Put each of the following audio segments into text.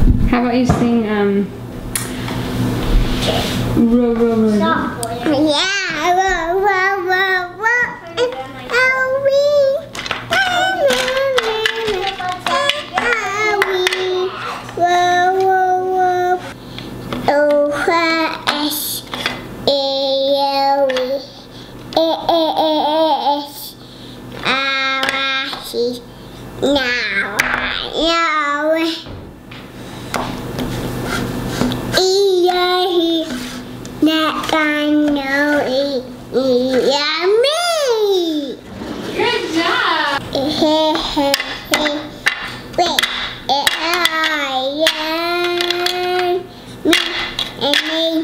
How about you sing row, row, row? Stop, yeah, row, row, row, row. Are we? Row, row, row. O-S, A-L-E, A-A-A-S, R-I-C. Now I know. E-A-He, now I know it. Me. Good job! Wait, I am me and me.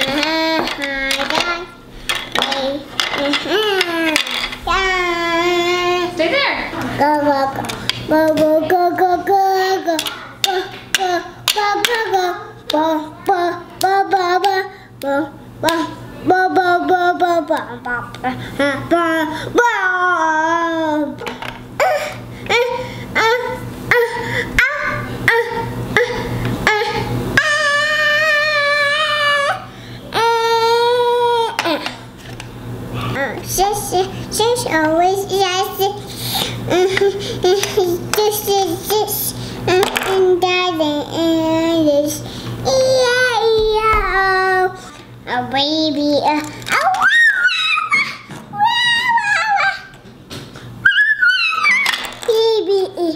Stay there! Go, go, go, go, go, go, go, go, go, go, go, go, go, go, go, go, go. Ba ba ba ba ba ba ba ba. She's always yes. This and that and this. A baby, baby,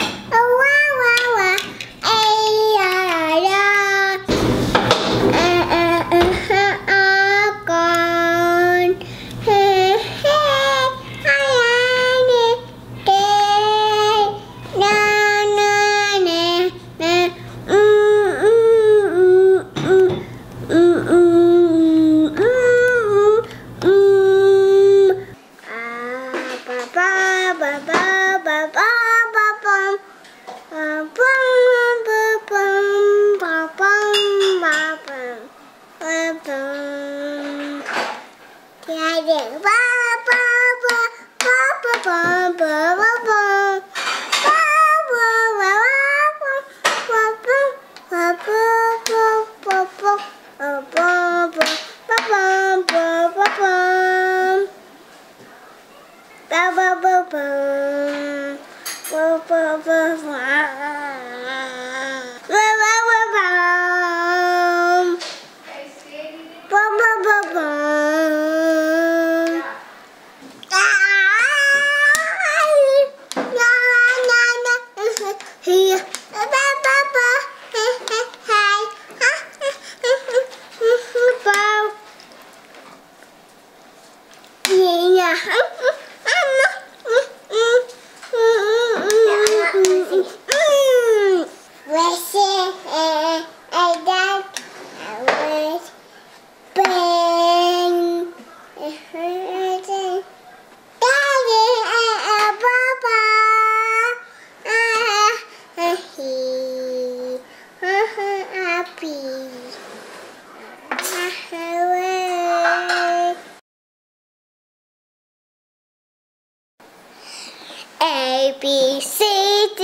A, B, C, D,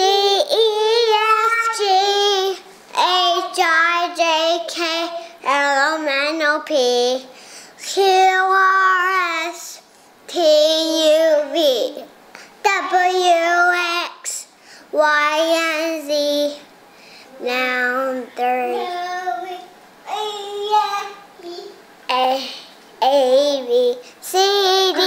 E, F, G, H, I, J, K, L, M, N, O, P, Q, R, S, T, U, V, W, X, Y, and Z. Now there's A, B, C, D,